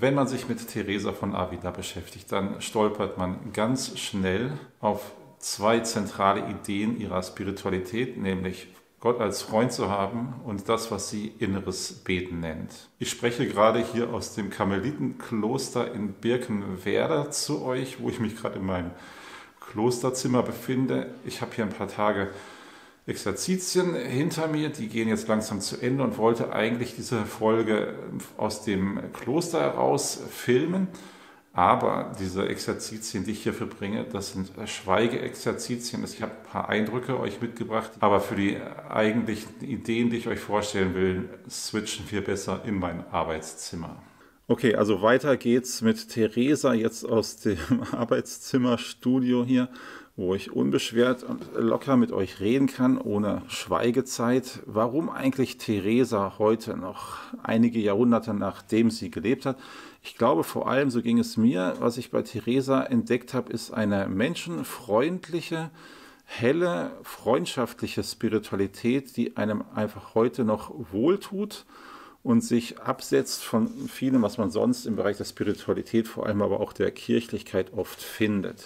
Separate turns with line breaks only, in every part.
Wenn man sich mit Teresa von Avila beschäftigt, dann stolpert man ganz schnell auf zwei zentrale Ideen ihrer Spiritualität, nämlich Gott als Freund zu haben und das, was sie inneres Beten nennt. Ich spreche gerade hier aus dem Karmelitenkloster in Birkenwerder zu euch, wo ich mich gerade in meinem Klosterzimmer befinde. Ich habe hier ein paar Tage Exerzitien hinter mir, die gehen jetzt langsam zu Ende und wollte eigentlich diese Folge aus dem Kloster heraus filmen. Aber diese Exerzitien, die ich hier verbringe, das sind Schweigeexerzitien. Ich habe ein paar Eindrücke euch mitgebracht, aber für die eigentlichen Ideen, die ich euch vorstellen will, switchen wir besser in mein Arbeitszimmer. Okay, also weiter geht's mit Teresa jetzt aus dem Arbeitszimmerstudio hier, wo ich unbeschwert und locker mit euch reden kann, ohne Schweigezeit. Warum eigentlich Teresa heute noch, einige Jahrhunderte nachdem sie gelebt hat? Ich glaube vor allem, so ging es mir, was ich bei Teresa entdeckt habe, ist eine menschenfreundliche, helle, freundschaftliche Spiritualität, die einem einfach heute noch wohltut und sich absetzt von vielem, was man sonst im Bereich der Spiritualität, vor allem aber auch der Kirchlichkeit oft findet.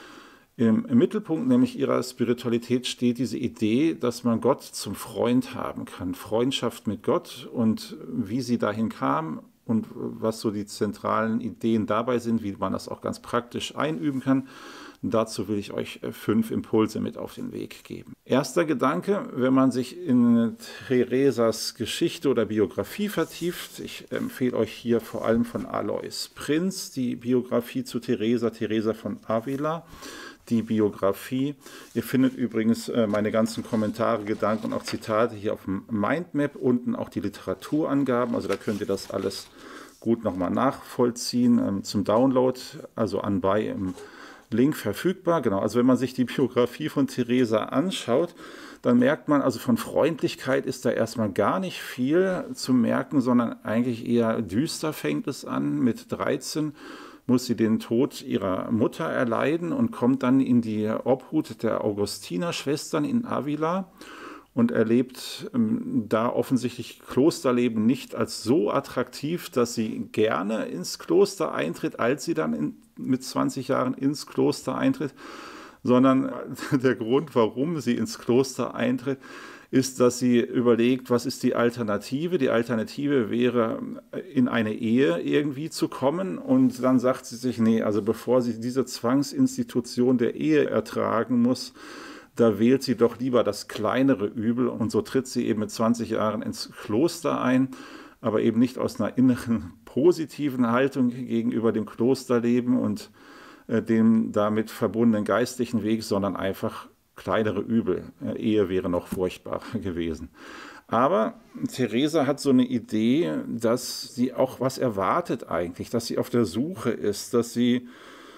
Im Mittelpunkt nämlich ihrer Spiritualität steht diese Idee, dass man Gott zum Freund haben kann, Freundschaft mit Gott, und wie sie dahin kam und was so die zentralen Ideen dabei sind, wie man das auch ganz praktisch einüben kann. Dazu will ich euch 5 Impulse mit auf den Weg geben. Erster Gedanke, wenn man sich in Teresas Geschichte oder Biografie vertieft, ich empfehle euch hier vor allem von Alois Prinz die Biografie zu Teresa, Teresa von Avila, die Biografie. Ihr findet übrigens meine ganzen Kommentare, Gedanken und auch Zitate hier auf dem Mindmap, unten auch die Literaturangaben, also da könnt ihr das alles gut nochmal nachvollziehen zum Download, also anbei im Link verfügbar. Genau, also wenn man sich die Biografie von Teresa anschaut, dann merkt man, also von Freundlichkeit ist da erstmal gar nicht viel zu merken, sondern eigentlich eher düster fängt es an. Mit 13 muss sie den Tod ihrer Mutter erleiden und kommt dann in die Obhut der Augustinerschwestern in Avila und erlebt da offensichtlich Klosterleben nicht als so attraktiv, dass sie gerne ins Kloster eintritt, als sie dann mit 20 Jahren ins Kloster eintritt, sondern der Grund, warum sie ins Kloster eintritt, ist, dass sie überlegt, was ist die Alternative? Die Alternative wäre, in eine Ehe irgendwie zu kommen, und dann sagt sie sich, nee, also bevor sie diese Zwangsinstitution der Ehe ertragen muss, da wählt sie doch lieber das kleinere Übel, und so tritt sie eben mit 20 Jahren ins Kloster ein, aber eben nicht aus einer inneren positiven Haltung gegenüber dem Klosterleben und dem damit verbundenen geistlichen Weg, sondern einfach kleinere Übel. Ehe wäre noch furchtbarer gewesen. Aber Teresa hat so eine Idee, dass sie auch was erwartet eigentlich, dass sie auf der Suche ist, dass sie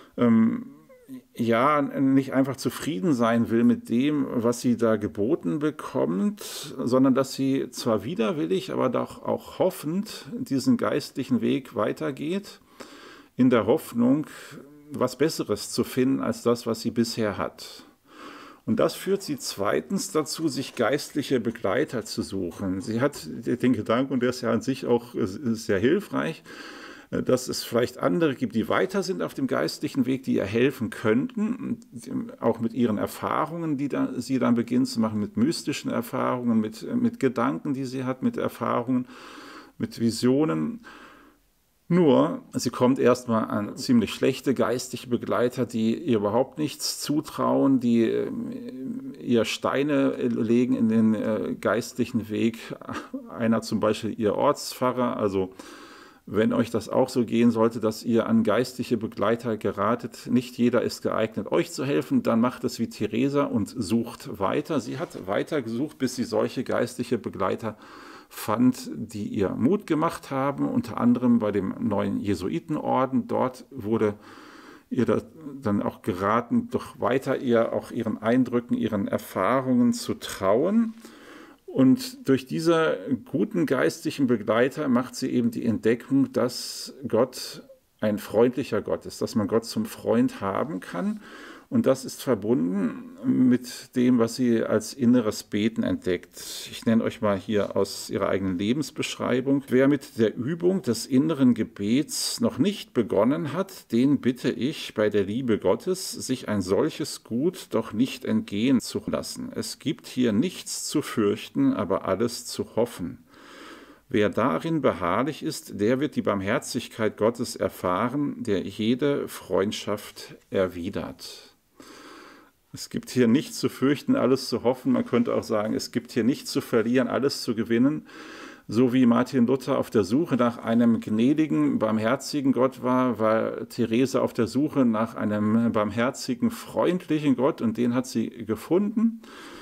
ja nicht einfach zufrieden sein will mit dem, was sie da geboten bekommt, sondern dass sie zwar widerwillig, aber doch auch hoffend diesen geistlichen Weg weitergeht, in der Hoffnung, was Besseres zu finden als das, was sie bisher hat. Und das führt sie zweitens dazu, sich geistliche Begleiter zu suchen. Sie hat den Gedanken, und der ist ja an sich auch sehr hilfreich, dass es vielleicht andere gibt, die weiter sind auf dem geistlichen Weg, die ihr helfen könnten, auch mit ihren Erfahrungen, die sie dann beginnt zu machen, mit mystischen Erfahrungen, mit Gedanken, die sie hat, mit Erfahrungen, mit Visionen. Nur, sie kommt erstmal an ziemlich schlechte geistige Begleiter, die ihr überhaupt nichts zutrauen, die ihr Steine legen in den geistlichen Weg. Einer zum Beispiel ihr Ortspfarrer, also wenn euch das auch so gehen sollte, dass ihr an geistliche Begleiter geratet, nicht jeder ist geeignet, euch zu helfen, dann macht es wie Teresa und sucht weiter. Sie hat weiter gesucht, bis sie solche geistliche Begleiter fand, die ihr Mut gemacht haben, unter anderem bei dem neuen Jesuitenorden. Dort wurde ihr dann auch geraten, doch weiter ihr auch ihren Eindrücken, ihren Erfahrungen zu trauen. Und durch diese guten geistlichen Begleiter macht sie eben die Entdeckung, dass Gott ein freundlicher Gott ist, dass man Gott zum Freund haben kann Und das ist verbunden mit dem, was sie als inneres Beten entdeckt. Ich nenne euch mal hier aus ihrer eigenen Lebensbeschreibung. Wer mit der Übung des inneren Gebets noch nicht begonnen hat, den bitte ich bei der Liebe Gottes, sich ein solches Gut doch nicht entgehen zu lassen. Es gibt hier nichts zu fürchten, aber alles zu hoffen. Wer darin beharrlich ist, der wird die Barmherzigkeit Gottes erfahren, der jede Freundschaft erwidert. Es gibt hier nichts zu fürchten, alles zu hoffen. Man könnte auch sagen, es gibt hier nichts zu verlieren, alles zu gewinnen. So wie Martin Luther auf der Suche nach einem gnädigen, barmherzigen Gott war Therese auf der Suche nach einem barmherzigen, freundlichen Gott, und den hat sie gefunden.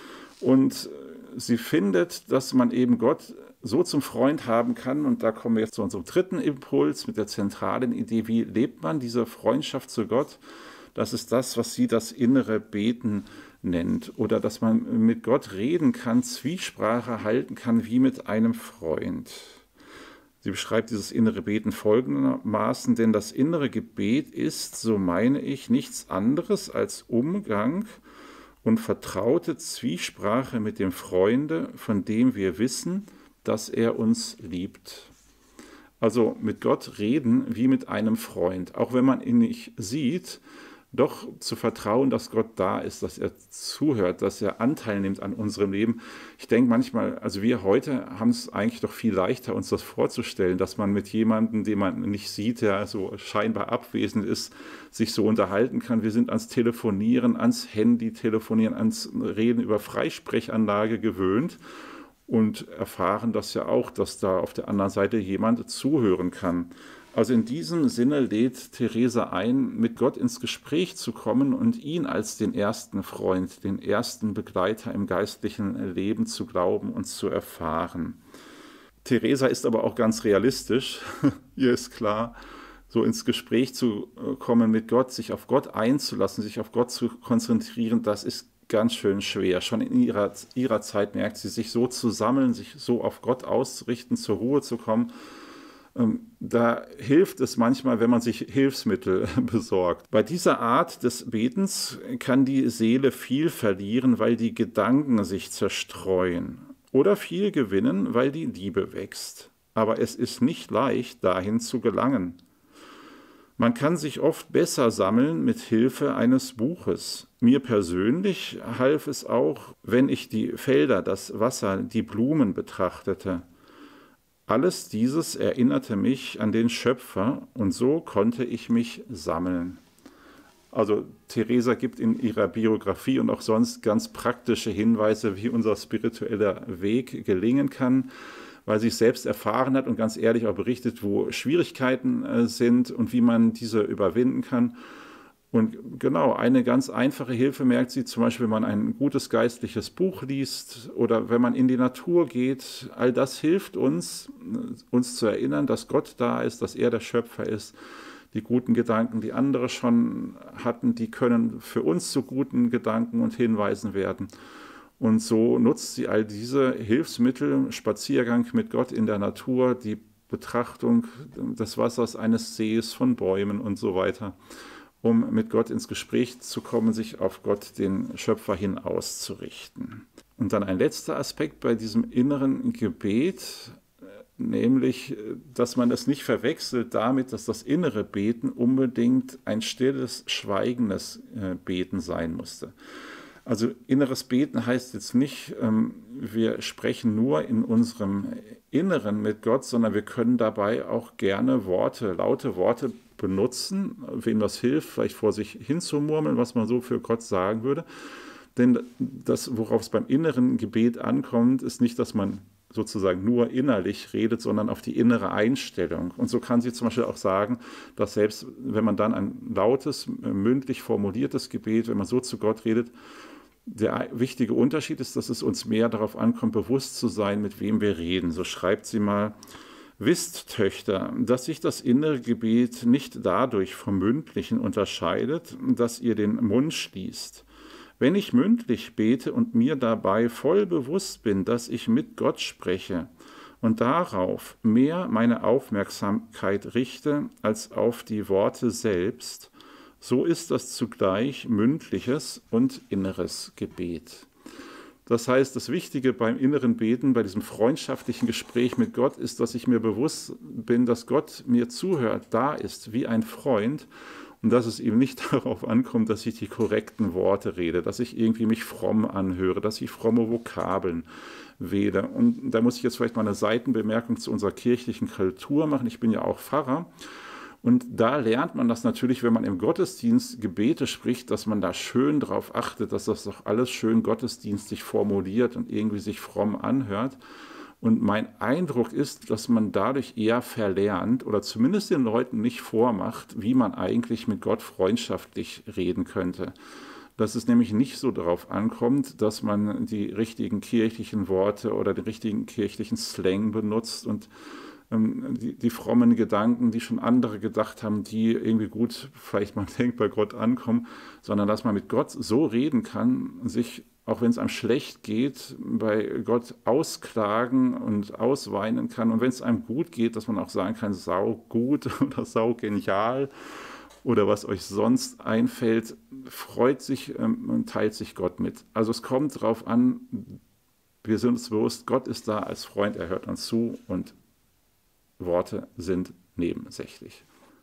Und sie findet, dass man eben Gott so zum Freund haben kann. Und da kommen wir jetzt zu unserem dritten Impuls mit der zentralen Idee, wie lebt man diese Freundschaft zu Gott? Das ist das, was sie das innere Beten nennt. Oder dass man mit Gott reden kann, Zwiesprache halten kann wie mit einem Freund. Sie beschreibt dieses innere Beten folgendermaßen: Denn das innere Gebet ist, so meine ich, nichts anderes als Umgang und vertraute Zwiesprache mit dem Freunde, von dem wir wissen, dass er uns liebt. Also mit Gott reden wie mit einem Freund, auch wenn man ihn nicht sieht, doch zu vertrauen, dass Gott da ist, dass er zuhört, dass er Anteil nimmt an unserem Leben. Ich denke manchmal, also wir heute haben es eigentlich doch viel leichter, uns das vorzustellen, dass man mit jemandem, den man nicht sieht, der so scheinbar abwesend ist, sich so unterhalten kann. Wir sind ans Telefonieren, ans Handy telefonieren, ans Reden über Freisprechanlage gewöhnt und erfahren das ja auch, dass da auf der anderen Seite jemand zuhören kann. Also in diesem Sinne lädt Therese ein, mit Gott ins Gespräch zu kommen und ihn als den ersten Freund, den ersten Begleiter im geistlichen Leben zu glauben und zu erfahren. Theresa ist aber auch ganz realistisch. Ihr ist klar, so ins Gespräch zu kommen mit Gott, sich auf Gott einzulassen, sich auf Gott zu konzentrieren, das ist ganz schön schwer. Schon in ihrer Zeit merkt sie, sich so zu sammeln, sich so auf Gott auszurichten, zur Ruhe zu kommen. Da hilft es manchmal, wenn man sich Hilfsmittel besorgt. Bei dieser Art des Betens kann die Seele viel verlieren, weil die Gedanken sich zerstreuen, oder viel gewinnen, weil die Liebe wächst. Aber es ist nicht leicht, dahin zu gelangen. Man kann sich oft besser sammeln mit Hilfe eines Buches. Mir persönlich half es auch, wenn ich die Felder, das Wasser, die Blumen betrachtete. Alles dieses erinnerte mich an den Schöpfer, und so konnte ich mich sammeln. Also Theresa gibt in ihrer Biografie und auch sonst ganz praktische Hinweise, wie unser spiritueller Weg gelingen kann, weil sie es selbst erfahren hat und ganz ehrlich auch berichtet, wo Schwierigkeiten sind und wie man diese überwinden kann. Und genau, eine ganz einfache Hilfe merkt sie zum Beispiel, wenn man ein gutes geistliches Buch liest oder wenn man in die Natur geht. All das hilft uns, uns zu erinnern, dass Gott da ist, dass er der Schöpfer ist. Die guten Gedanken, die andere schon hatten, die können für uns zu guten Gedanken und Hinweisen werden. Und so nutzt sie all diese Hilfsmittel, Spaziergang mit Gott in der Natur, die Betrachtung des Wassers eines Sees, von Bäumen und so weiter, um mit Gott ins Gespräch zu kommen, sich auf Gott, den Schöpfer, hin auszurichten. Und dann ein letzter Aspekt bei diesem inneren Gebet, nämlich, dass man es nicht verwechselt damit, dass das innere Beten unbedingt ein stilles, schweigendes Beten sein musste. Also inneres Beten heißt jetzt nicht, wir sprechen nur in unserem Inneren mit Gott, sondern wir können dabei auch gerne Worte, laute Worte benutzen, wem das hilft, vielleicht vor sich hinzumurmeln, was man so für Gott sagen würde. Denn das, worauf es beim inneren Gebet ankommt, ist nicht, dass man sozusagen nur innerlich redet, sondern auf die innere Einstellung. Und so kann sie zum Beispiel auch sagen, dass selbst wenn man dann ein lautes, mündlich formuliertes Gebet, wenn man so zu Gott redet, der wichtige Unterschied ist, dass es uns mehr darauf ankommt, bewusst zu sein, mit wem wir reden. So schreibt sie mal: Wisst, Töchter, dass sich das innere Gebet nicht dadurch vom mündlichen unterscheidet, dass ihr den Mund schließt. Wenn ich mündlich bete und mir dabei voll bewusst bin, dass ich mit Gott spreche und darauf mehr meine Aufmerksamkeit richte als auf die Worte selbst, So ist das zugleich mündliches und inneres Gebet. Das heißt, das Wichtige beim inneren Beten, bei diesem freundschaftlichen Gespräch mit Gott, ist, dass ich mir bewusst bin, dass Gott mir zuhört, da ist, wie ein Freund, und dass es ihm nicht darauf ankommt, dass ich die korrekten Worte rede, dass ich irgendwie mich fromm anhöre, dass ich fromme Vokabeln wähle. Und da muss ich jetzt vielleicht mal eine Seitenbemerkung zu unserer kirchlichen Kultur machen. Ich bin ja auch Pfarrer. Und da lernt man das natürlich, wenn man im Gottesdienst Gebete spricht, dass man da schön drauf achtet, dass das doch alles schön gottesdienstlich formuliert und irgendwie sich fromm anhört. Und mein Eindruck ist, dass man dadurch eher verlernt oder zumindest den Leuten nicht vormacht, wie man eigentlich mit Gott freundschaftlich reden könnte. Dass es nämlich nicht so darauf ankommt, dass man die richtigen kirchlichen Worte oder den richtigen kirchlichen Slang benutzt und die frommen Gedanken, die schon andere gedacht haben, die irgendwie gut, vielleicht man denkt, bei Gott ankommen, sondern dass man mit Gott so reden kann, sich, auch wenn es einem schlecht geht, bei Gott ausklagen und ausweinen kann. Und wenn es einem gut geht, dass man auch sagen kann, sau gut oder sau genial oder was euch sonst einfällt, freut sich und teilt sich Gott mit. Also es kommt darauf an, wir sind uns bewusst, Gott ist da als Freund, er hört uns zu und Worte sind nebensächlich.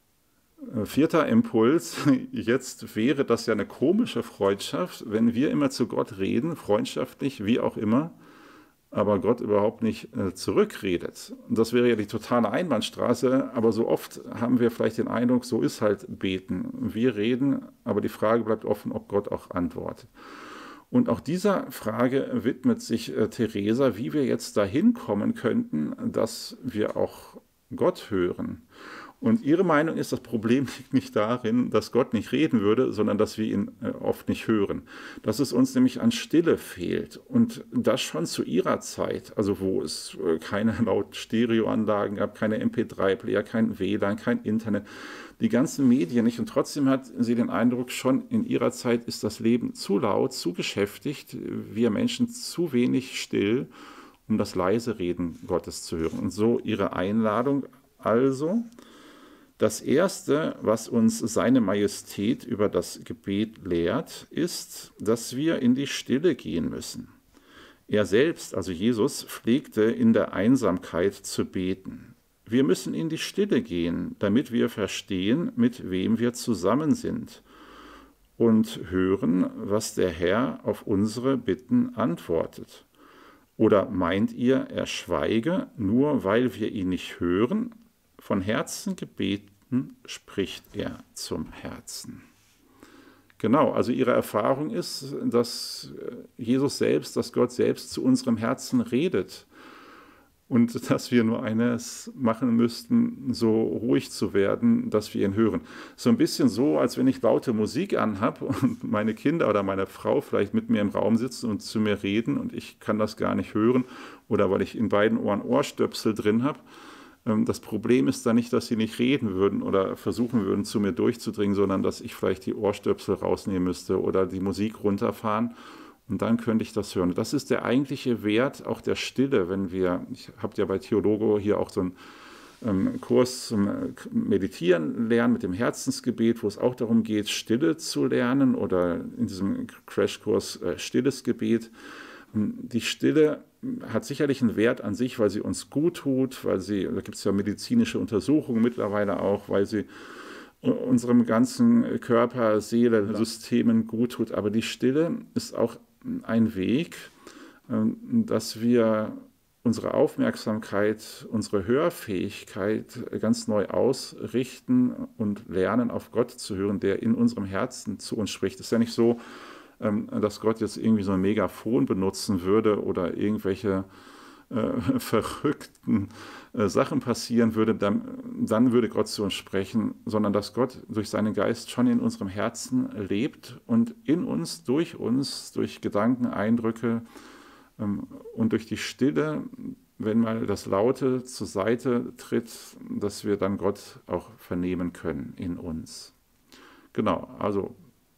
Vierter Impuls, jetzt wäre das ja eine komische Freundschaft, wenn wir immer zu Gott reden, freundschaftlich, wie auch immer, aber Gott überhaupt nicht zurückredet. Und das wäre ja die totale Einbahnstraße, aber so oft haben wir vielleicht den Eindruck, so ist halt Beten. Wir reden, aber die Frage bleibt offen, ob Gott auch antwortet. Und auch dieser Frage widmet sich Teresa, wie wir jetzt dahin kommen könnten, dass wir auch Gott hören. Und ihre Meinung ist, das Problem liegt nicht darin, dass Gott nicht reden würde, sondern dass wir ihn oft nicht hören. Dass es uns nämlich an Stille fehlt. Und das schon zu ihrer Zeit, also wo es keine laut Stereoanlagen gab, keine MP3-Player, kein WLAN, kein Internet, die ganzen Medien nicht. Und trotzdem hat sie den Eindruck, schon in ihrer Zeit ist das Leben zu laut, zu beschäftigt, wir Menschen zu wenig still, um das leise Reden Gottes zu hören. Und so ihre Einladung also: Das Erste, was uns seine Majestät über das Gebet lehrt, ist, dass wir in die Stille gehen müssen. Er selbst, also Jesus, pflegte in der Einsamkeit zu beten. Wir müssen in die Stille gehen, damit wir verstehen, mit wem wir zusammen sind und hören, was der Herr auf unsere Bitten antwortet. Oder meint ihr, er schweige, nur weil wir ihn nicht hören? Von Herzen gebeten spricht er zum Herzen. Genau, also ihre Erfahrung ist, dass Jesus selbst, dass Gott selbst zu unserem Herzen redet und dass wir nur eines machen müssten, so ruhig zu werden, dass wir ihn hören. So ein bisschen so, als wenn ich laute Musik anhab und meine Kinder oder meine Frau vielleicht mit mir im Raum sitzen und zu mir reden und ich kann das gar nicht hören oder weil ich in beiden Ohren Ohrstöpsel drin habe. Das Problem ist dann nicht, dass sie nicht reden würden oder versuchen würden, zu mir durchzudringen, sondern dass ich vielleicht die Ohrstöpsel rausnehmen müsste oder die Musik runterfahren und dann könnte ich das hören. Das ist der eigentliche Wert auch der Stille, ich habe ja bei Theologo hier auch so einen Kurs zum Meditieren lernen mit dem Herzensgebet, wo es auch darum geht, Stille zu lernen oder in diesem Crashkurs stilles Gebet. Die Stille hat sicherlich einen Wert an sich, weil sie uns gut tut, da gibt es ja medizinische Untersuchungen mittlerweile auch, weil sie unserem ganzen Körper, Seele, Systemen gut tut. Aber die Stille ist auch ein Weg, dass wir unsere Aufmerksamkeit, unsere Hörfähigkeit ganz neu ausrichten und lernen, auf Gott zu hören, der in unserem Herzen zu uns spricht. Es ist ja nicht so, dass Gott jetzt irgendwie so ein Megafon benutzen würde oder irgendwelche verrückten Sachen passieren würde, dann würde Gott zu uns sprechen, sondern dass Gott durch seinen Geist schon in unserem Herzen lebt und in uns, durch Gedanken, Eindrücke und durch die Stille, wenn mal das Laute zur Seite tritt, dass wir dann Gott auch vernehmen können in uns. Genau, also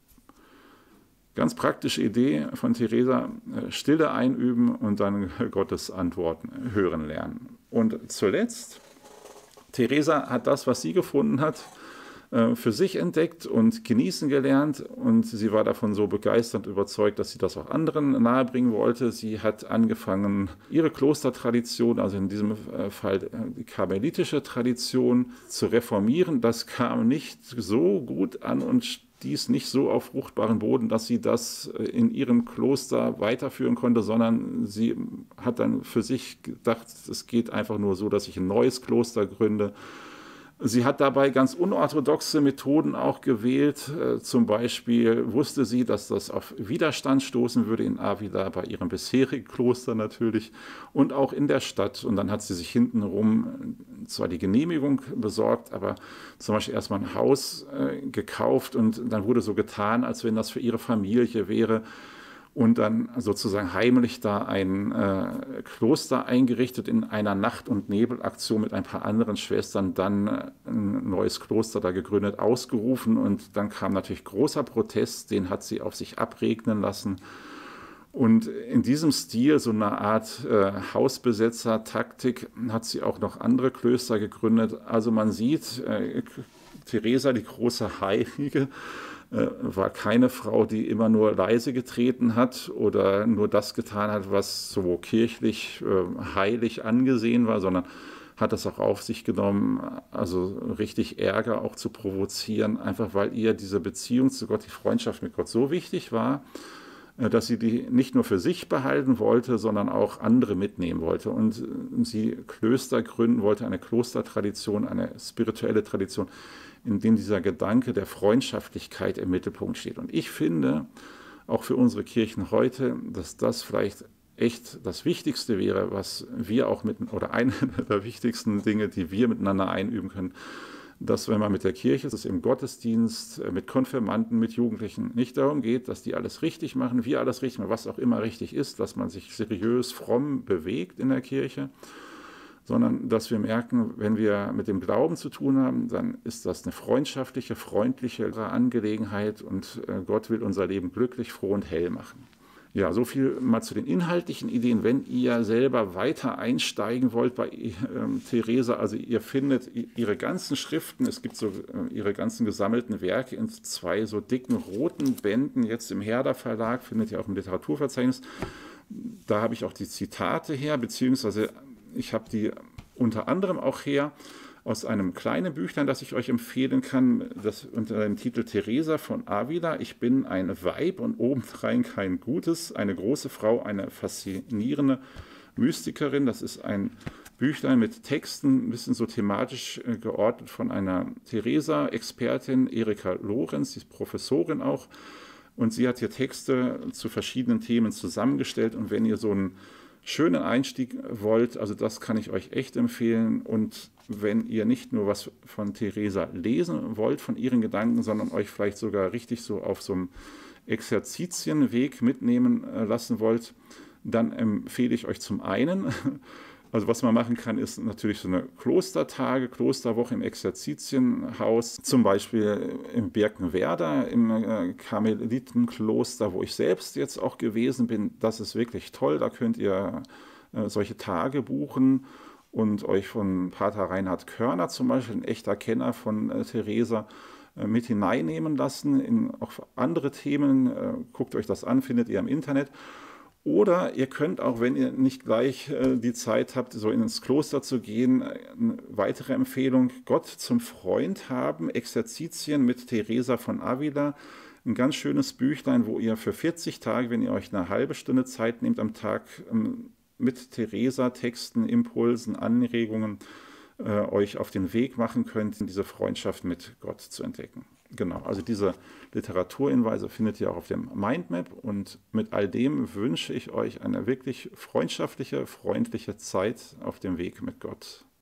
ganz praktische Idee von Teresa: Stille einüben und dann Gottes Antworten hören lernen. Und zuletzt, Teresa hat das, was sie gefunden hat, für sich entdeckt und genießen gelernt, und sie war davon so begeistert und überzeugt, dass sie das auch anderen nahebringen wollte. Sie hat angefangen, ihre Klostertradition, also in diesem Fall die karmelitische Tradition, zu reformieren. Das kam nicht so gut an und stieß nicht so auf fruchtbaren Boden, dass sie das in ihrem Kloster weiterführen konnte, sondern sie hat dann für sich gedacht, es geht einfach nur so, dass ich ein neues Kloster gründe. Sie hat dabei ganz unorthodoxe Methoden auch gewählt. Zum Beispiel wusste sie, dass das auf Widerstand stoßen würde in Ávila, bei ihrem bisherigen Kloster natürlich und auch in der Stadt. Und dann hat sie sich hintenrum zwar die Genehmigung besorgt, aber zum Beispiel erstmal ein Haus gekauft, und dann wurde so getan, als wenn das für ihre Familie wäre. Und dann sozusagen heimlich da ein Kloster eingerichtet, in einer Nacht- und Nebelaktion mit ein paar anderen Schwestern dann ein neues Kloster da gegründet, ausgerufen. Und dann kam natürlich großer Protest, den hat sie auf sich abregnen lassen. Und in diesem Stil, so eine Art Hausbesetzer-Taktik, hat sie auch noch andere Klöster gegründet. Also man sieht, Teresa, die große Heilige, war keine Frau, die immer nur leise getreten hat oder nur das getan hat, was so kirchlich heilig angesehen war, sondern hat das auch auf sich genommen, also richtig Ärger auch zu provozieren, einfach weil ihr diese Beziehung zu Gott, die Freundschaft mit Gott so wichtig war, dass sie die nicht nur für sich behalten wollte, sondern auch andere mitnehmen wollte. Und sie Klöster gründen wollte, eine Klostertradition, eine spirituelle Tradition, in dem dieser Gedanke der Freundschaftlichkeit im Mittelpunkt steht. Und ich finde, auch für unsere Kirchen heute, dass das vielleicht echt das Wichtigste wäre, was wir auch oder eine der wichtigsten Dinge, die wir miteinander einüben können, dass, wenn man mit der Kirche, dass es im Gottesdienst, mit Konfirmanden, mit Jugendlichen nicht darum geht, dass die alles richtig machen, wir alles richtig machen, was auch immer richtig ist, dass man sich seriös, fromm bewegt in der Kirche, sondern dass wir merken, wenn wir mit dem Glauben zu tun haben, dann ist das eine freundschaftliche, freundliche Angelegenheit, und Gott will unser Leben glücklich, froh und hell machen. Ja, so viel mal zu den inhaltlichen Ideen. Wenn ihr selber weiter einsteigen wollt bei Teresa, also ihr findet ihre ganzen Schriften, es gibt so ihre ganzen gesammelten Werke in 2 so dicken roten Bänden, jetzt im Herder Verlag, findet ihr auch im Literaturverzeichnis. Da habe ich auch die Zitate her, beziehungsweise ich habe die unter anderem auch her aus einem kleinen Büchlein, das ich euch empfehlen kann, das unter dem Titel Teresa von Ávila. Ich bin ein Weib und obendrein kein Gutes, eine große Frau, eine faszinierende Mystikerin. Das ist ein Büchlein mit Texten, ein bisschen so thematisch geordnet von einer Teresa-Expertin, Erika Lorenz, die ist Professorin auch. Und sie hat hier Texte zu verschiedenen Themen zusammengestellt. Und wenn ihr so einen schönen Einstieg wollt, also das kann ich euch echt empfehlen. Und wenn ihr nicht nur was von Teresa lesen wollt, von ihren Gedanken, sondern euch vielleicht sogar richtig so auf so einem Exerzitienweg mitnehmen lassen wollt, dann empfehle ich euch zum einen, also was man machen kann, ist natürlich so eine Klosterwoche im Exerzitienhaus, zum Beispiel im Birkenwerder, im Karmelitenkloster, wo ich selbst jetzt auch gewesen bin. Das ist wirklich toll, da könnt ihr solche Tage buchen und euch von Pater Reinhard Körner zum Beispiel, ein echter Kenner von Teresa, mit hineinnehmen lassen in auch andere Themen. Guckt euch das an, findet ihr im Internet. Oder ihr könnt auch, wenn ihr nicht gleich die Zeit habt, so ins Kloster zu gehen, eine weitere Empfehlung, Gott zum Freund haben, Exerzitien mit Teresa von Ávila, ein ganz schönes Büchlein, wo ihr für 40 Tage, wenn ihr euch eine halbe Stunde Zeit nehmt am Tag, mit Teresa-Texten, Impulsen, Anregungen euch auf den Weg machen könnt, diese Freundschaft mit Gott zu entdecken. Genau, also diese Literaturhinweise findet ihr auch auf dem Mindmap, und mit all dem wünsche ich euch eine wirklich freundschaftliche, freundliche Zeit auf dem Weg mit Gott.